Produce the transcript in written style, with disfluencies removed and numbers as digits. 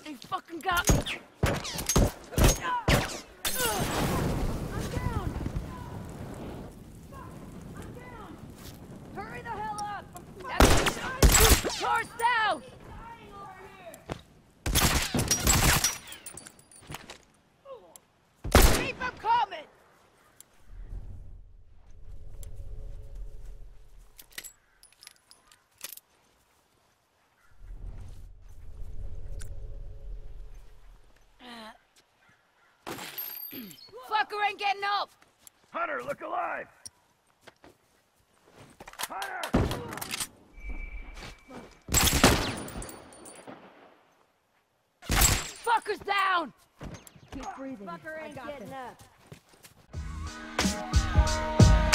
They fucking got me! I'm down! I'm down! Hurry the hell up! Horse down! Keep them coming! Fucker ain't getting up! Hunter, look alive! Hunter! Fucker's down! Keep breathing. Fucker ain't getting up.